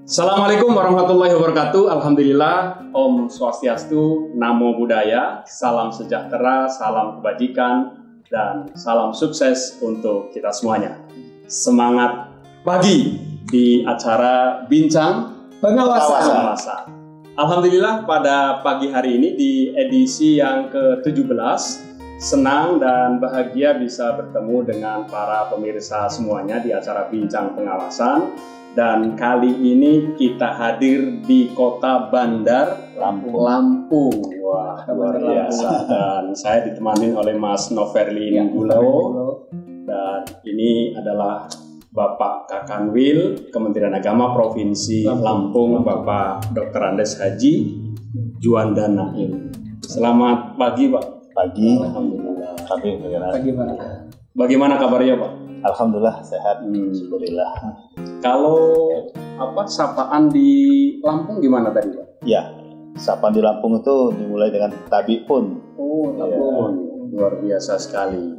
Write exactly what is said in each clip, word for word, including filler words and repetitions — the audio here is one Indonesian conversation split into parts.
Assalamualaikum warahmatullahi wabarakatuh. Alhamdulillah, Om Swastiastu, Namo Buddhaya, salam sejahtera, salam kebajikan, dan salam sukses untuk kita semuanya. Semangat pagi di acara Bincang Pengawasan. Alhamdulillah, pada pagi hari ini di edisi yang ke tujuh belas, senang dan bahagia bisa bertemu dengan para pemirsa semuanya di acara Bincang Pengawasan. Dan kali ini kita hadir di kota Bandar Lampung. Lampung. Wah, luar biasa. Dan saya ditemani oleh Mas Noverlin Ya, Gulo. Dan ini adalah Bapak Kakanwil Kementerian Agama Provinsi Lampung, Lampung Bapak Doktor Andes Haji Juanda Naim. Selamat pagi, Pak. Pagi. Alhamdulillah. Pagi, Pagi, Pak. Bagaimana kabarnya, Pak? Alhamdulillah sehat. Hmm. Alhamdulillah. Kalau apa sapaan di Lampung gimana tadi, Pak? Ya, sapaan di Lampung itu dimulai dengan tabiun. Oh, Lampung. Ya. Luar biasa sekali.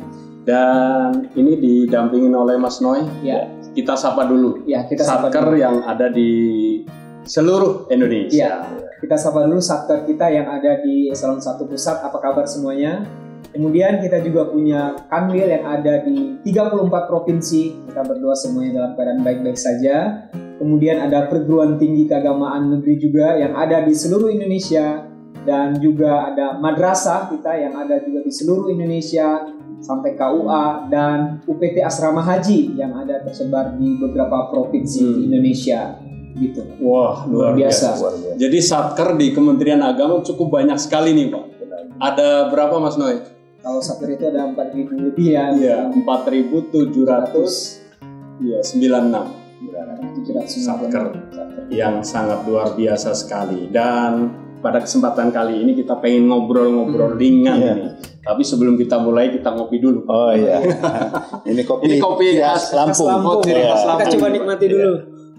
Dan ini didampingin oleh Mas Noy. Ya. Kita sapa dulu. Ya, kita sapa Satker dulu. yang ada di seluruh Indonesia. Ya, kita sapa dulu satker kita yang ada di Eselon satu Pusat. Apa kabar semuanya? Kemudian kita juga punya kanwil yang ada di tiga puluh empat provinsi. Kita berdoa semuanya dalam keadaan baik-baik saja. Kemudian ada perguruan tinggi keagamaan negeri juga yang ada di seluruh Indonesia. Dan juga ada madrasah kita yang ada juga di seluruh Indonesia. Sampai K U A dan U P T Asrama Haji yang ada tersebar di beberapa provinsi Hmm. di Indonesia. Gitu. Wah, luar, Luar biasa. biasa. Luar biasa. Jadi satker di Kementerian Agama cukup banyak sekali nih, Pak. Ada berapa, Mas Noy? Kalau satker itu ada empat ribu lebih ya. Iya, empat ribu tujuh ratus sembilan puluh enam. tujuh ratus Satker yang sangat luar biasa sekali. Dan pada kesempatan kali ini kita pengen ngobrol-ngobrol ringan Iya. ini. Tapi sebelum kita mulai kita ngopi dulu. Oh iya. Ini kopi. Ini kopi khas khas Lampung. Lampung. Oh, ciri Iya. khas Kita Lampung. coba nikmati dulu.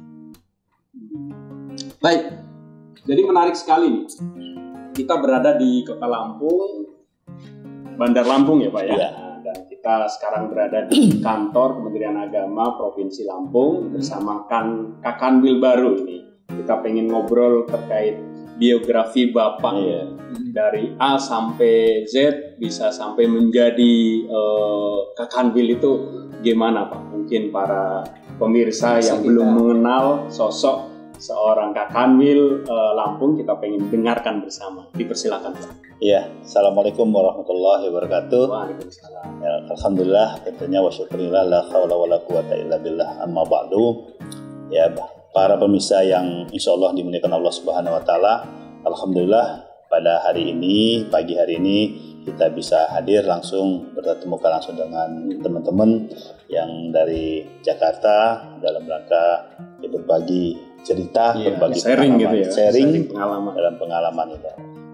Baik. Jadi menarik sekali nih. Kita berada di Kota Lampung, Bandar Lampung ya, Pak ya. Iya. Nah, dan kita sekarang berada di kantor Kementerian Agama Provinsi Lampung bersama kan Kakanwil baru ini. Kita pengen ngobrol terkait biografi Bapak Iya. dari A sampai Z bisa sampai menjadi eh, Kakanwil itu gimana, Pak? Mungkin para pemirsa Bisa yang kita- belum mengenal sosok seorang Kakanwil eh, Lampung, kita pengen dengarkan bersama. Dipersilakan, Pak. Iya. Assalamualaikum warahmatullahi wabarakatuh. Waalaikumsalam. Ya, Alhamdulillah, tentunya wa syukurillah la haula wala quwata illa billah, amma ba'du. Ya, para pemirsa yang insya Allah dimuliakan Allah Subhanahu wa taala, alhamdulillah pada hari ini, pagi hari ini kita bisa hadir langsung bertemu langsung dengan teman-teman yang dari Jakarta dalam rangka ya, berbagi cerita, Iya, berbagi sharing gitu pengalaman, ya. sharing pengalaman. dalam pengalaman itu.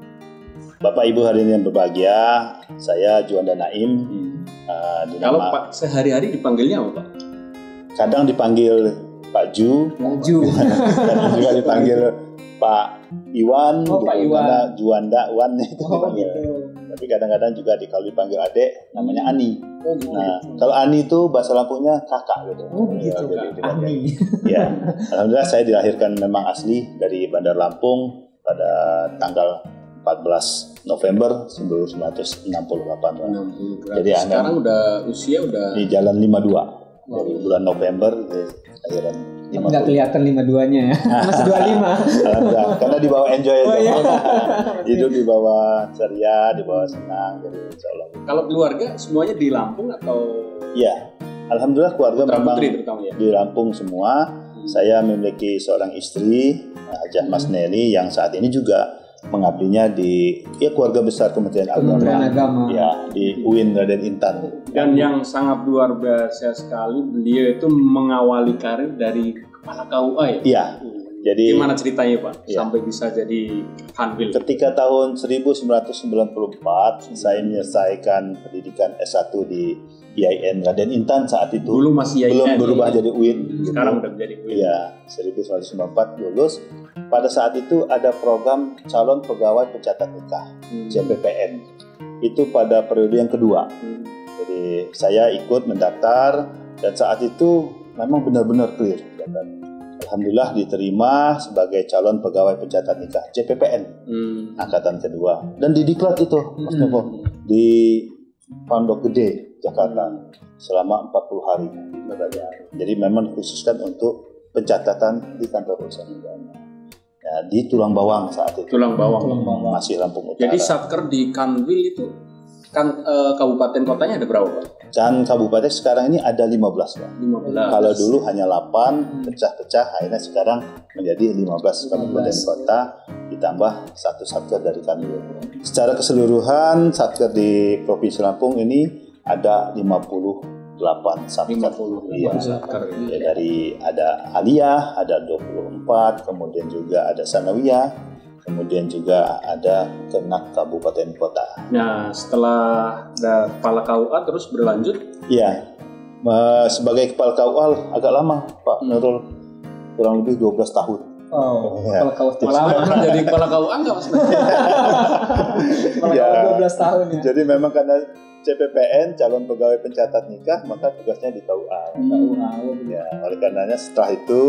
Bapak Ibu hari ini yang berbahagia, saya Juanda Naim. Uh, Kalau dinama- Pak sehari-hari dipanggilnya apa, Pak? kadang dipanggil Pak Ju, Maju. kadang juga dipanggil Pak Iwan, Oh, Pak Iwan. karena Juanda Wan itu Oh, dipanggil. gitu. Tapi kadang-kadang juga di, kalau dipanggil adik namanya Ani. Oh, gitu. Nah, kalau Ani itu bahasa Lampungnya kakak gitu. Oh, begitu, Ya, jadi Kak. dipanggil. Ani. Ya, alhamdulillah saya dilahirkan memang asli dari Bandar Lampung pada tanggal empat belas November seribu sembilan ratus enam puluh delapan. enam puluh Jadi Anda- sekarang udah usia udah Di Jalan lima puluh dua Oh. dari bulan November ke akhiran lima Nggak puluh. kelihatan lima duanya ya. Masih dua puluh lima. Alhamdulillah, karena dibawa enjoy aja. Oh, iya. Hidup dibawa ceria, dibawa senang, jadi insya Allah. kalau keluarga semuanya di Lampung atau Iya, alhamdulillah keluarga putra memang putri terutama ya? di Lampung semua. Saya memiliki seorang istri, Hajah Mas Neli, yang saat ini juga mengabdinya di ya keluarga besar Kementerian Kementerian Agama. Agama. Ya, di U I N Raden Intan. Dan yang sangat luar biasa sekali, beliau itu mengawali karir dari kepala K U A ya? Iya, jadi Gimana ceritanya, Pak? Iya. Sampai bisa jadi Kakanwil. ketika tahun seribu sembilan ratus sembilan puluh empat saya menyelesaikan pendidikan S satu di I A I N Raden Intan saat itu. Dulu masih I A I N, belum berubah ya? jadi U I N. Sekarang udah menjadi U I N. Iya, seribu sembilan ratus sembilan puluh empat lulus. Pada saat itu ada program calon pegawai pencatat nikah, Hmm. C P P N. Itu pada periode yang kedua. Hmm. Jadi saya ikut mendaftar dan saat itu memang benar-benar clear. Dan alhamdulillah diterima sebagai calon pegawai pencatat nikah J P P N Hmm. angkatan kedua dan didiklat itu Mas Hmm. Novo di Pondok Gede Jakarta selama empat puluh hari. Jadi memang dikhususkan untuk pencatatan di kantor urusan agama. Ya, di Tulang Bawang saat itu. Tulang bawang. Tulang bawang. Masih Lampung Utara. Jadi satker di Kanwil itu kan eh, kabupaten kotanya ada berapa, Pak? Dan kabupaten sekarang ini ada lima belas, Pak. lima belas. Kalau dulu hanya delapan, pecah-pecah, akhirnya sekarang menjadi lima belas kabupaten kota, ditambah satu satker dari kami. Secara keseluruhan, satker di Provinsi Lampung ini ada lima puluh delapan satker. lima puluh Iya. satker. Ya, dari ada aliyah, ada dua puluh empat, kemudian juga ada sanawiyah, kemudian juga ada kenak kabupaten kota. Nah, setelah ada kepala K U A terus berlanjut. Iya, eh, sebagai kepala K U A agak lama, Pak Nurul, kurang lebih dua belas tahun. Oh, Ya. kalau kau Malah lama, pernah jadi kepala K U A nggak, Mas? kalau Ya. kau dua belas tahun ya. Jadi memang karena C P P N calon pegawai pencatat nikah, maka tugasnya di K U A. Ya, oleh karenanya setelah itu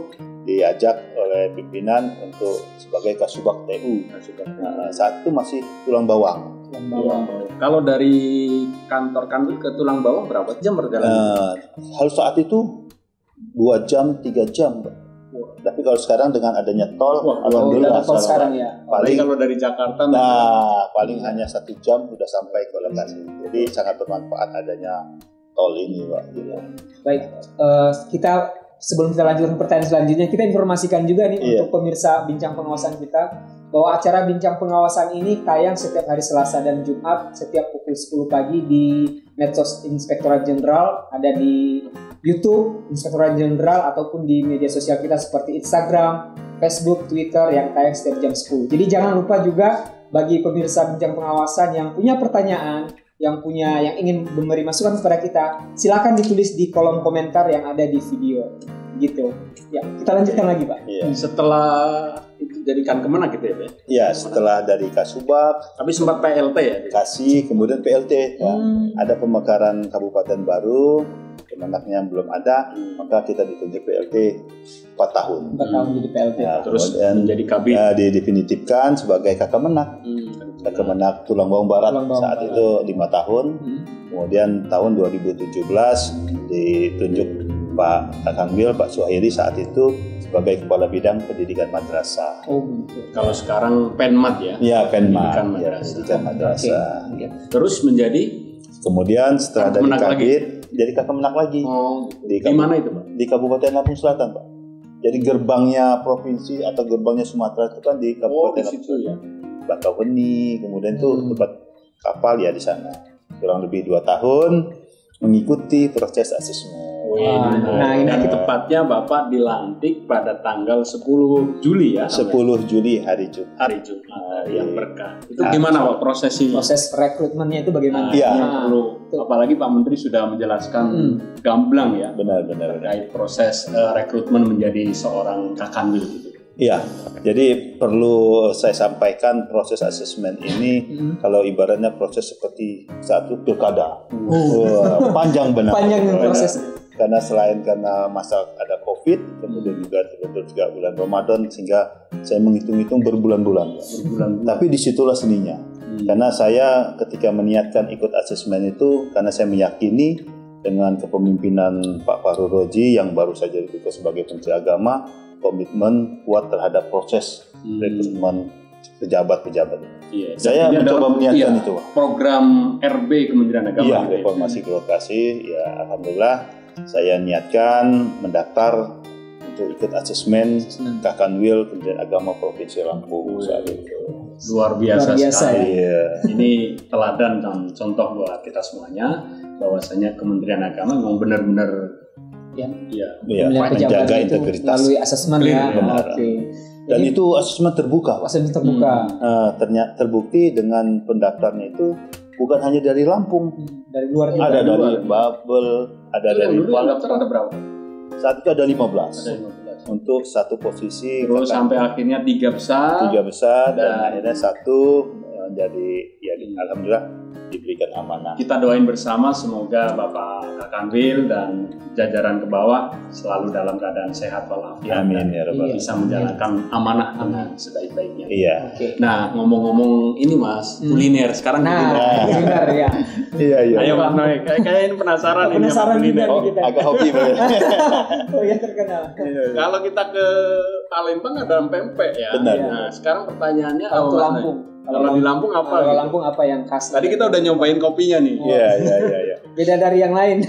diajak oleh pimpinan untuk sebagai kasubag T U. Nah, saat itu masih Tulang Bawang. Tulang bawang. Kalau dari kantor Kanwil ke Tulang Bawang berapa jam perjalanan? Nah, harus saat itu dua jam, tiga jam, Pak. Tapi kalau sekarang dengan adanya tol, Wah, alhamdulillah Kalau sekarang ya. Paling paling kalau dari Jakarta, nah paling hanya satu jam sudah sampai ke lokasi. Jadi sangat bermanfaat adanya tol ini, Pak. Gitu. Baik, eh, kita sebelum kita lanjutkan pertanyaan selanjutnya, kita informasikan juga nih Iya. untuk pemirsa Bincang Pengawasan kita bahwa acara Bincang Pengawasan ini tayang setiap hari Selasa dan Jumat setiap pukul sepuluh pagi di medsos Inspektorat Jenderal, ada di YouTube Inspektorat Jenderal ataupun di media sosial kita seperti Instagram, Facebook, Twitter yang tayang setiap jam sepuluh. Jadi jangan lupa juga bagi pemirsa Bincang Pengawasan yang punya pertanyaan, yang punya yang ingin memberi masukan kepada kita, silakan ditulis di kolom komentar yang ada di video. Gitu. Ya, kita lanjutkan lagi, Pak. Iya. setelah itu jadikan kemana gitu ya, Pak? Ya, setelah dari Kasubag, Tapi sempat P L T ya? Kasih, kemudian P L T. Ya. Hmm. Ada pemekaran kabupaten baru, kemenaknya belum ada, maka kita ditunjuk P L T empat tahun. Empat tahun jadi P L T. Ya, Terus kemudian menjadi kabit. ya, didefinitifkan sebagai Kakak Menak. Hmm. Kakak Menak Tulang Bawang Barat Tulang Bawang saat Barat. itu lima tahun. Hmm. Kemudian tahun dua ribu tujuh belas ditunjuk Pak Kanwil, Pak Suhairi saat itu sebagai Kepala Bidang Pendidikan Madrasah. Oh, gitu. Kalau sekarang Penmat ya. Ya, Penma, Pendidikan ya, madrasah. Pendidikan Madrasah. Terus menjadi Kemudian setelah Kakak dari Menak Kabit, jadi Kakak Menak lagi oh, di, di mana itu, Pak? di Kabupaten Lampung Selatan, Pak. Jadi gerbangnya provinsi atau gerbangnya Sumatera itu kan di Oh, Kabupaten di Lampung situ ya. Bakauheni, kemudian tuh Hmm. tempat kapal ya di sana. Kurang lebih dua tahun mengikuti proses asesmen. Wah, nah, ini Dan kita- tepatnya Bapak dilantik pada tanggal sepuluh Juli ya. sepuluh Juli hari Jumat. hari Jumat hari yang berkah. Itu Ah. gimana Pak prosesinya? Proses rekrutmennya itu bagaimana? Iya. Ini Nah, perlu. tuh. Apalagi Pak Menteri sudah menjelaskan Hmm. gamblang ya Benar-benar. terkait proses eh, rekrutmen menjadi seorang Kakanwil gitu. Iya. Jadi perlu saya sampaikan proses asesmen ini Hmm. kalau ibaratnya proses seperti satu pilkada. Oh. Wah, panjang benar. Panjang nih proses. Karena selain karena masa ada COVID, kemudian juga betul juga bulan Ramadan sehingga saya menghitung-hitung berbulan-bulan. Berbulan-bulan. Tapi disitulah seninya. Hmm. Karena saya ketika meniatkan ikut asesmen itu karena saya meyakini dengan kepemimpinan Pak Fahru Roji yang baru saja dibuka sebagai Menteri Agama, komitmen kuat terhadap proses Hmm. rekrutmen pejabat-pejabat. Iya. Saya Jadi mencoba ada- meniatkan iya, itu. program R B Kementerian Agama. Iya, gitu ya. reformasi birokrasi. Ya, alhamdulillah saya niatkan mendaftar untuk ikut asesmen Kakanwil Kementerian Agama Provinsi Lampung saat itu. Luar biasa, Luar biasa sekali. Iya. Ini teladan dan contoh buat kita semuanya bahwasanya Kementerian Agama memang benar-benar Ya. ya, Iya, Pemilihan pejabat menjaga itu integritas. melalui asesmen ya. Benar. Oke. Dan Jadi, itu asesmen terbuka, Pak. asesmen terbuka. Eh, ternyata terbukti dengan pendaftarnya itu bukan hanya dari Lampung, Hmm. Dari luar juga. ada dari luar. Babel, ada Itu yang dari dulu yang daftar Palembang. ada berapa? Saat itu ada lima belas Ada lima belas. untuk satu posisi. Terus kakak- sampai akhirnya tiga besar. tiga besar dan Dan- akhirnya satu Uh, jadi ya alhamdulillah diberikan amanah. Kita doain bersama semoga Bapak Kanwil dan jajaran ke bawah selalu dalam keadaan sehat walafiat. Amin ya rabbal Bisa menjalankan amanah dengan sebaik-baiknya. Iya. Oke. Nah, ngomong-ngomong ini Mas, Hmm. kuliner sekarang Nah, kuliner. benar ya. Iya iya. Ayo Pak Noy, kayak kayak ini penasaran ini Penasaran sama kuliner. juga Oh, kita. agak hobi boleh. Oh ya terkenal. Kalau kita ke Palembang ada pempek ya. Benar. Nah, sekarang pertanyaannya Kalau apa, Lampung. Noy? Kalau di Lampung apa? Kalau gitu? Lampung apa yang khas? Tadi kita udah nyobain kopinya nih. Iya iya iya iya. Beda dari yang lain.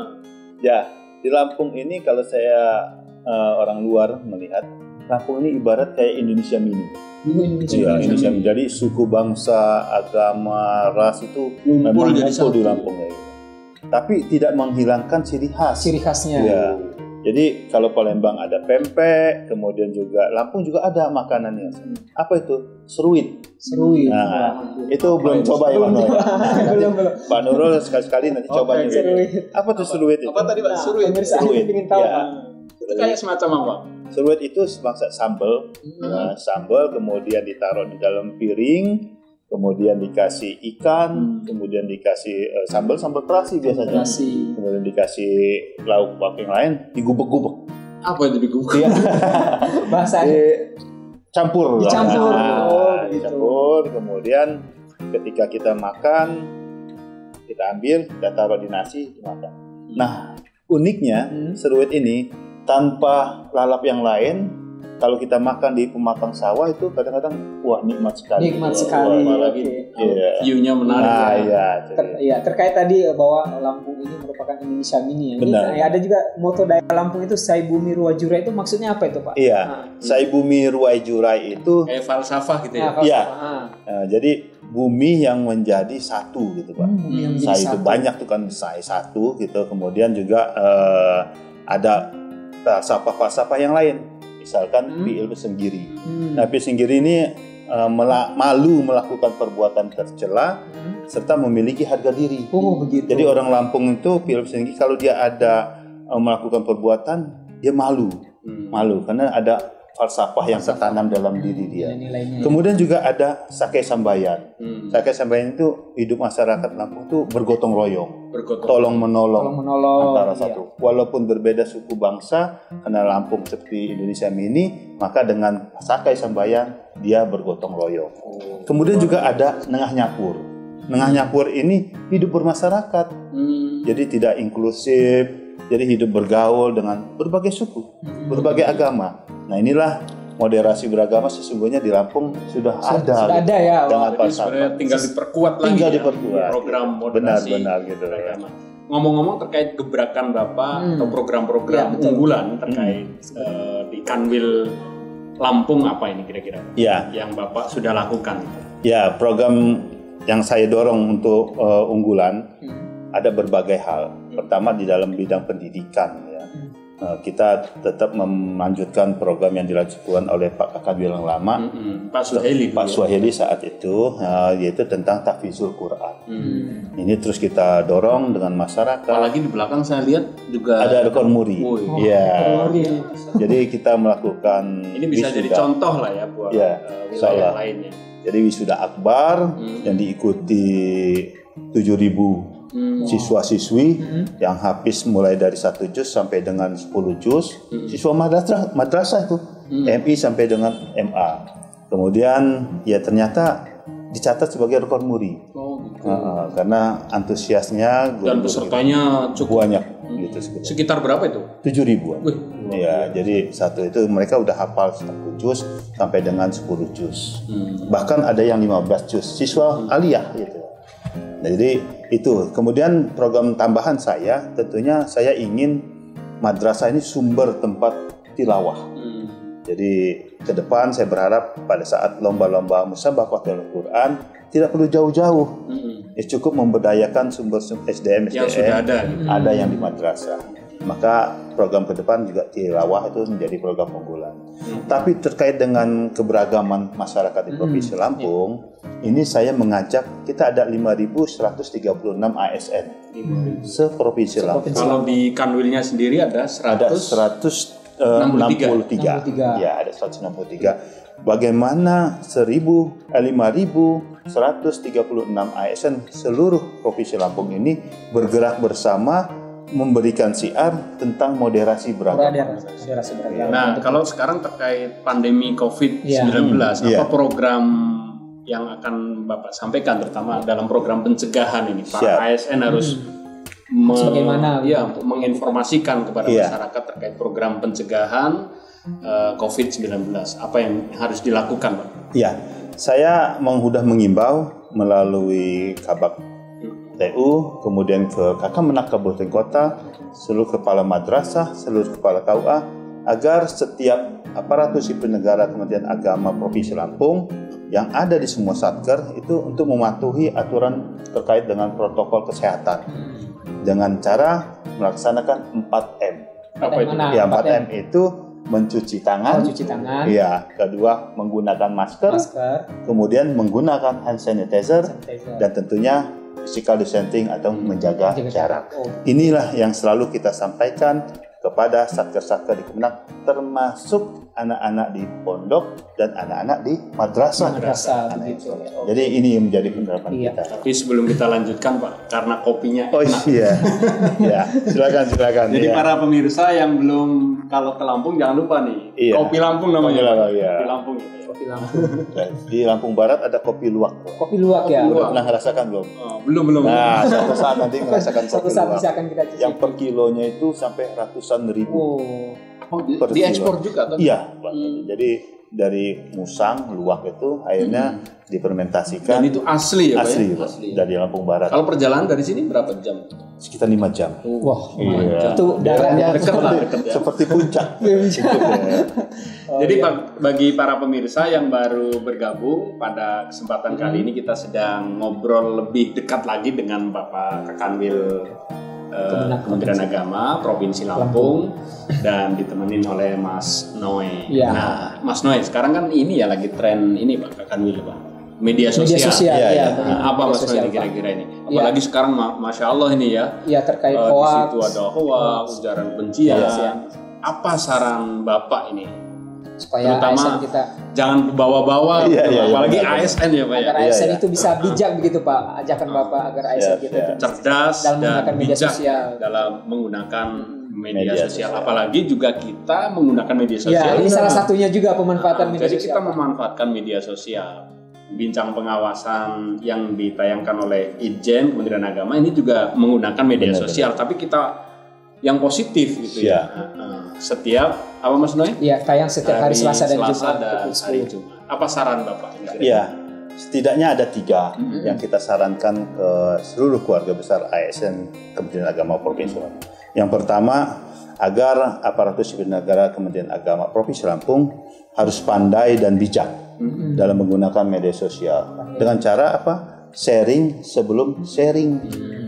Ya, di Lampung ini kalau saya uh, orang luar melihat Lampung ini ibarat kayak Indonesia mini. Indonesia. Iya, Indonesia mini. Jadi suku bangsa, agama, ras itu Ngumpul memang jadi ngumpul di satu. Lampung ya. Tapi tidak menghilangkan ciri khas. Ciri khasnya. Iya. Jadi kalau Palembang ada pempek, kemudian juga Lampung juga ada makanannya. Apa itu? Seruit. Seruit. Nah, itu belum coba ya Pak Nurul. belum belum. Pak Nurul sekali-sekali nanti Oke, coba juga. Seruit. Apa tuh seruit itu? Apa tadi Pak? Nah, Seruit. pemirsa Seruit. ingin tahu. Ya. Itu kayak semacam apa? Seruit itu sebangsa sambal. Nah, sambal kemudian ditaruh di dalam piring, kemudian dikasih ikan, kemudian dikasih uh, sambal sambal terasi biasanya. Terasi. Kemudian dikasih lauk pauk yang lain, digubek-gubek. Apa itu digubuk? Iya. Bahasanya. Dicampur. Dicampur. Nah, Oh, begitu. dicampur. Kemudian ketika kita makan, kita ambil, kita taruh di nasi, dimakan. Nah, uniknya Hmm. seruit ini tanpa lalap yang lain, kalau kita makan di pematang sawah itu kadang-kadang wah nikmat sekali. Nikmat Wah, sekali. wah, Apalagi Oke. Iya. view-nya menarik Nah, ya. iya. Ter- ya, terkait tadi eh, bahwa Lampung ini merupakan Indonesia mini ya. Ini, Benar. eh, ada juga moto daerah Lampung itu Sai Bumi Ruwa Jurai itu maksudnya apa itu Pak? Iya. Ah. Sai Bumi Ruwai Jurai itu Kayak falsafah gitu ya. Nah, kalau- Iya. ah. eh, jadi bumi yang menjadi satu gitu Pak. Hmm, bumi yang menjadi Sai itu satu. banyak tuh kan sai satu gitu. Kemudian juga eh, ada falsafah-falsafah yang lain. Misalkan Hmm. Pi Senggiri. Hmm. Nah, Pi Senggiri ini eh, mela- malu melakukan perbuatan tercela Hmm. serta memiliki harga diri. Oh begitu. Jadi orang Lampung itu Pi Senggiri kalau dia ada eh, melakukan perbuatan dia malu, Hmm. malu karena ada falsafah yang tertanam dalam diri dia. Nilai-nilainya. Kemudian juga ada Sake Sambayan. Hmm. Sake Sambayan itu hidup masyarakat Lampung itu bergotong royong, Bergotong. tolong menolong Tolong menolong. antara Iya. satu. Walaupun berbeda suku bangsa, karena Lampung seperti Indonesia mini, maka dengan Sake Sambayan dia bergotong royong. Oh. Kemudian juga ada Nengah Nyapur. Nengah Nyapur ini hidup bermasyarakat, Hmm. jadi tidak inklusif, jadi hidup bergaul dengan berbagai suku, berbagai agama. Nah inilah moderasi beragama sesungguhnya di Lampung sudah Sudah- ada. sudah ada ya. Dengan Jadi falsafah. sebenarnya tinggal diperkuat lagi Tinggal ya, diperkuat. program moderasi Benar-benar gitu. beragama. Ngomong-ngomong terkait gebrakan Bapak Hmm. atau program-program Ya, betul. unggulan terkait eh, di Kanwil Lampung apa ini kira-kira Ya, yang Bapak sudah lakukan? ya program yang saya dorong untuk uh, unggulan Hmm. ada berbagai hal. Pertama di dalam bidang pendidikan ya. Hmm. Uh, kita tetap melanjutkan program yang dilakukan oleh Pak Kakak Bilang Lama, Mm-mm. Pak Suhaili. Pak dulu ya? Suhaili saat itu, uh, yaitu tentang tahfizul Quran. Hmm. Ini terus kita dorong dengan masyarakat. Apalagi di belakang saya lihat juga Ada rekor muri. Woi. Iya. Oh, iya. Jadi kita melakukan Ini bisa jadi wisuda. contoh lah ya buat Ya, eh, insya wilayah Allah. lainnya. Jadi wisuda akbar Hmm. yang diikuti tujuh ribu Hmm. siswa-siswi Hmm. yang habis mulai dari satu juz sampai dengan sepuluh juz. Hmm. Siswa madrasah madrasah itu Hmm. M I sampai dengan M A. Kemudian ya ternyata dicatat sebagai rekor muri. Oh, gitu. Uh, karena antusiasnya Dan guru-guru pesertanya cukup banyak Hmm. gitu sekitar sekitar berapa itu? tujuh ribuan. Wih, Ya, jadi satu itu mereka udah hafal satu juz sampai dengan sepuluh juz. Hmm. Bahkan ada yang lima belas juz, siswa aliyah gitu. Nah, jadi itu. Kemudian program tambahan saya, tentunya saya ingin madrasah ini sumber tempat tilawah. Hmm. Jadi ke depan saya berharap pada saat lomba-lomba musabaqatul Quran tidak perlu jauh-jauh. Hmm. Ya cukup memberdayakan sumber-sumber S D M S D M Yang sudah ada. gitu. ada yang di madrasah. Maka program ke depan juga tilawah itu menjadi program unggulan. Hmm. Tapi terkait dengan keberagaman masyarakat di Provinsi Hmm. Lampung, ini saya mengajak kita ada lima ribu seratus tiga puluh enam A S N Hmm. se-Provinsi Lampung. Provinsi. Kalau di Kanwilnya sendiri ada Ada seratus seratus Uh, enam puluh tiga. enam puluh tiga. enam puluh tiga. Ya, ada seratus enam puluh tiga. Bagaimana seribu, eh, lima ribu seratus tiga puluh enam A S N seluruh Provinsi Lampung ini bergerak bersama memberikan siar tentang moderasi beragama. Moderasi beragama. Nah, kalau sekarang terkait pandemi covid sembilan belas, Iya. apa program yang akan Bapak sampaikan terutama dalam program pencegahan ini? Para Siap. A S N harus Hmm. Sebagaimana ya, untuk menginformasikan kepada Iya. masyarakat terkait program pencegahan uh, covid sembilan belas. Apa yang harus dilakukan, Pak? Ya, saya sudah mengimbau melalui Kabak T U, kemudian ke Kakamenak Kabupaten Kota, seluruh kepala madrasah, seluruh kepala K U A, agar setiap aparatur sipil negara Kementerian Agama Provinsi Lampung yang ada di semua satker itu untuk mematuhi aturan terkait dengan protokol kesehatan dengan cara melaksanakan empat M. Apa itu? Mana? Ya, empat empat M itu mencuci tangan, Oh, cuci tangan, ya, kedua menggunakan masker, masker, kemudian menggunakan hand sanitizer, sanitizer. dan tentunya physical distancing atau menjaga Jaga jarak. Oh, Inilah yang selalu kita sampaikan kepada satker-satker di Kemenak, termasuk anak-anak di pondok dan anak-anak di madrasah. madrasah Anak begitu. itu. Oh. Jadi ini yang menjadi penerapan Iya. kita. Tapi sebelum kita lanjutkan, Pak, karena kopinya Oh enak. iya, ya silakan silakan. Jadi ya. para pemirsa yang belum kalau ke Lampung jangan lupa nih, Iya. kopi Lampung namanya. Kopi Lampung, iya. Kopi Lampung. Kopi Lampung. Di Lampung Barat ada kopi luwak. Kopi luwak ya. Kopi luwak. Udah pernah ngerasakan belum? Oh, belum belum. Nah, suatu saat nanti ngerasakan Suatu kopi saat luwak. bisa akan kita cicipi. Yang per kilonya itu sampai ratusan ribu. Oh, Oh, di, per diekspor juga atau? Iya, Pak. Hmm. Jadi dari musang luwak itu akhirnya Dan difermentasikan itu asli ya, Pak? asli, ya? Pak, Asli. dari Lampung Barat Kalau perjalanan dari sini berapa jam? sekitar lima jam. wah, Iya. itu daerahnya Dekat lah, seperti, dekat ya. seperti puncak. Oh, Jadi iya. Pak, bagi para pemirsa yang baru bergabung pada kesempatan kali ini kita sedang ngobrol lebih dekat lagi dengan Bapak Kakanwil eh, Kemenak Kementerian Agama Provinsi Lampung dan ditemenin oleh Mas Noe. Iya. Nah, Mas Noe, sekarang kan ini ya lagi tren ini Pak Kakanwil Pak. Media sosial. media sosial, Iya, ya, iya. benar. Nah, apa Media Mas Noe sosial, ini Pak. kira-kira ini? Iya. Apalagi sekarang ma- Masya Allah ini ya. Ya terkait eh, di hoax. situ ada hoax, ujaran kebencian. Iya. Apa saran Bapak ini? supaya Terutama A S N kita jangan bawa-bawa, Iya, gitu, iya, iya, apalagi benar, A S N ya Pak ya. agar Iya, A S N iya. itu bisa bijak begitu Pak, ajakan Bapak agar A S N Siap, kita siap. itu Cerdas dalam dan menggunakan media bijak sosial. dalam menggunakan media, Media sosial. sosial. Apalagi juga kita menggunakan media Ya, sosial. ini salah satunya juga pemanfaatan Nah, media jadi sosial. kita Pak. memanfaatkan media sosial. Bincang pengawasan yang ditayangkan oleh Itjen Kementerian Agama ini juga menggunakan media Benar, sosial, tapi kita yang positif gitu ya. Nah, setiap apa Mas Noy? Iya, tayang setiap hari, Selasa dan Jumat. dan pukul hari sepuluh. Jumat. Apa saran Bapak? Ya, setidaknya ada tiga Mhm. yang kita sarankan ke seluruh keluarga besar A S N Kementerian Agama Provinsi Lampung. Yang pertama, agar aparatur sipil negara Kementerian Agama Provinsi Lampung harus pandai dan bijak Mhm. dalam menggunakan media sosial. Dengan cara apa? Sharing sebelum sharing.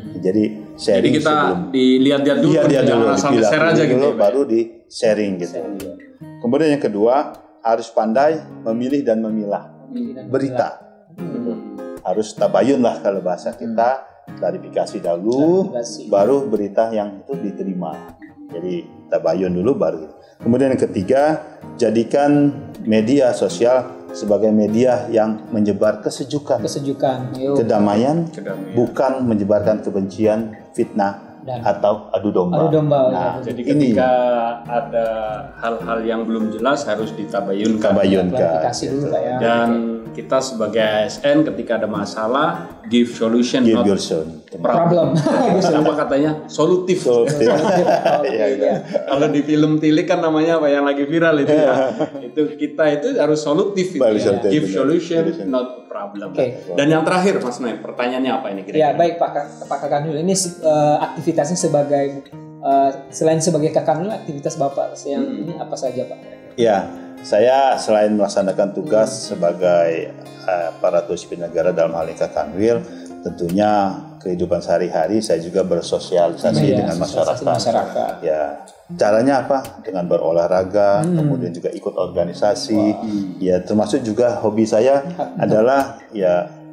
Jadi sharing Jadi kita sebelum dilihat-lihat dulu, Iya, dia jangan dulu asal dipilah share aja dulu, gitu ya, Pak. baru di sharing gitu. Kemudian yang kedua, harus pandai memilih dan memilah berita. Gitu. Harus tabayun lah kalau bahasa kita, klarifikasi dahulu, Klarifikasi. baru berita yang itu diterima. Jadi tabayun dulu baru. gitu. Kemudian yang ketiga, jadikan media sosial sebagai media yang menyebar kesejukan, Kesejukan. Ayo. kedamaian, Kedamaian. bukan menyebarkan kebencian, fitnah, Dan atau adu domba. adu domba. Nah, ya. Jadi ini ketika ada hal-hal yang belum jelas harus ditabayunkan. tabayunkan. Klarifikasi dulu Pak ya. Dan kita sebagai A S N ketika ada masalah give solution Give not your son. problem. Problem. Apa katanya? Solutif. So, Oh, iya, iya. Kalau di film Tilik kan namanya apa yang lagi viral itu ya. Itu kita itu harus solutif gitu Baru ya. solutif, Give benar. solution Solution. not problem. Oke. Dan yang terakhir Mas Noy, pertanyaannya apa ini Ya kira-kira? baik Pak Ka- Pak Kakanwil, ini eh, aktivitasnya sebagai eh, selain sebagai Kakanwil, aktivitas Bapak yang Hmm. ini apa saja Pak? Ya, saya selain melaksanakan tugas sebagai uh, aparatur sipil negara dalam hal ini Kakanwil, tentunya kehidupan sehari-hari saya juga bersosialisasi Iya, dengan sosialisasi masyarakat. masyarakat. Ya, caranya apa? Dengan berolahraga, Hmm. kemudian juga ikut organisasi. Ya, termasuk juga hobi saya adalah ya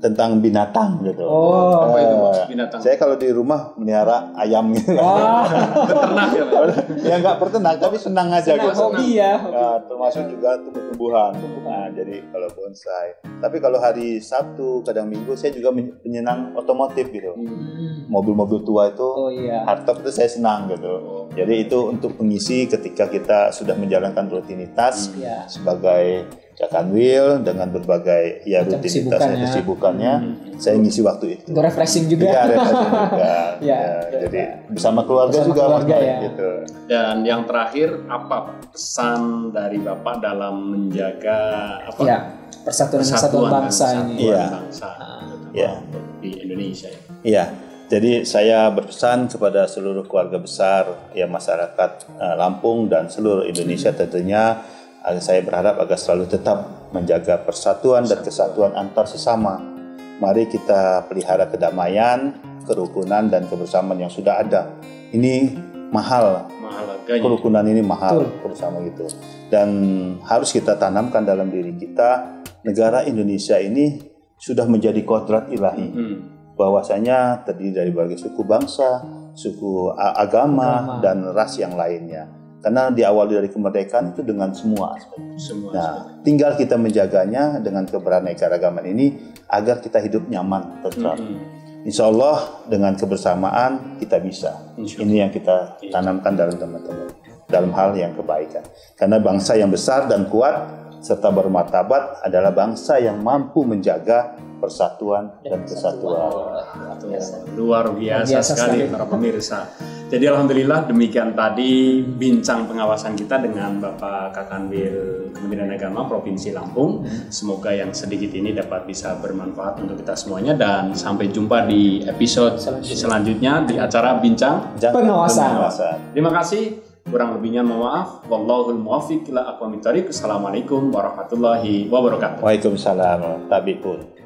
tentang binatang gitu. Oh, Apa itu Pak? Eh, Binatang. Saya kalau di rumah melihara ayam gitu. wah, Beternak ya Pak? Ya nggak pertenak tapi senang aja senang gitu. hobi ya. Ya, termasuk juga tumbuh-tumbuhan. Nah, jadi kalau bonsai. Tapi kalau hari Sabtu, kadang Minggu saya juga men- penyenang otomotif gitu. Hmm. Mobil-mobil tua itu, Oh iya. hardtop itu saya senang gitu. Jadi itu untuk pengisi ketika kita sudah menjalankan rutinitas Iya. sebagai Cakanwil dengan berbagai ya Macam rutinitas dan kesibukannya. kesibukannya, saya ngisi waktu itu. Untuk refreshing juga. Iya, refreshing juga. Iya. Ya, jadi bersama keluarga Bersama juga keluarga, Mas, ya. gitu. Dan yang terakhir, apa pesan dari Bapak dalam menjaga apa? Ya, persatuan dan kesatuan dan bangsa kesatuan ini. Iya. bangsa Iya. di Indonesia ya. Iya. Jadi saya berpesan kepada seluruh keluarga besar ya masyarakat eh, Lampung dan seluruh Indonesia tentunya agar saya berharap agar selalu tetap menjaga persatuan dan kesatuan antar sesama. Mari kita pelihara kedamaian, kerukunan dan kebersamaan yang sudah ada. Ini mahal. Mahal harganya. Kerukunan ini mahal Betul. bersama gitu. Dan harus kita tanamkan dalam diri kita, negara Indonesia ini sudah menjadi kodrat ilahi. Hmm. Bahwasanya terdiri dari berbagai suku bangsa, suku a- agama, Agama. dan ras yang lainnya. Karena diawali dari kemerdekaan itu dengan semua aspek. Semua. Nah, tinggal kita menjaganya dengan keberaneka-ragaman ini agar kita hidup nyaman, tentram. Hmm. Insya Allah dengan kebersamaan kita bisa. Insya Ini yang kita tanamkan dalam teman-teman, dalam hal yang kebaikan. Karena bangsa yang besar dan kuat serta bermartabat adalah bangsa yang mampu menjaga persatuan dan kesatuan. Luar biasa, biasa sekali sekali. para pemirsa. Jadi alhamdulillah demikian tadi bincang pengawasan kita dengan Bapak Kakanwil Kementerian Agama Provinsi Lampung. Semoga yang sedikit ini dapat bisa bermanfaat untuk kita semuanya dan sampai jumpa di episode selanjutnya di acara bincang. Pengawasan. Pengawasan. Terima kasih. Kurang lebihnya mohon maaf. Wallahul muwaffiq ila aqwamit thoriq. Assalamualaikum warahmatullahi wabarakatuh. Waalaikumsalam. Tabi'un.